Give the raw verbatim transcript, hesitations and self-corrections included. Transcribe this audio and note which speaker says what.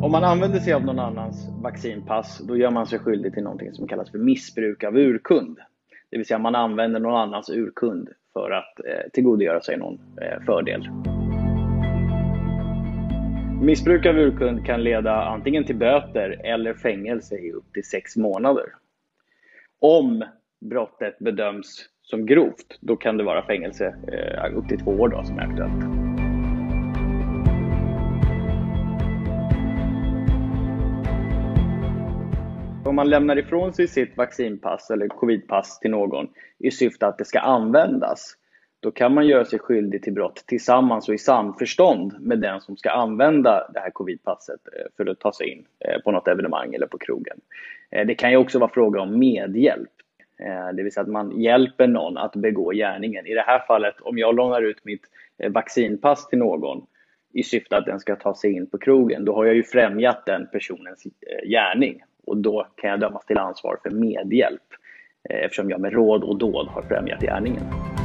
Speaker 1: Om man använder sig av någon annans vaccinpass, då gör man sig skyldig till någonting som kallas för missbruk av urkund. Det vill säga man använder någon annans urkund för att eh, tillgodogöra sig någon eh, fördel. Missbruk av urkund kan leda antingen till böter eller fängelse i upp till sex månader. Om brottet bedöms som grovt, då kan det vara fängelse eh, upp till två år då, som är aktuellt. Om man lämnar ifrån sig sitt vaccinpass eller covidpass till någon i syfte att det ska användas, då kan man göra sig skyldig till brott tillsammans och i samförstånd med den som ska använda det här covidpasset för att ta sig in på något evenemang eller på krogen. Det kan ju också vara fråga om medhjälp. Det vill säga att man hjälper någon att begå gärningen. I det här fallet, om jag lånar ut mitt vaccinpass till någon i syfte att den ska ta sig in på krogen, då har jag ju främjat den personens gärning. Och då kan jag dömas till ansvar för medhjälp eftersom jag med råd och dåd har främjat gärningen.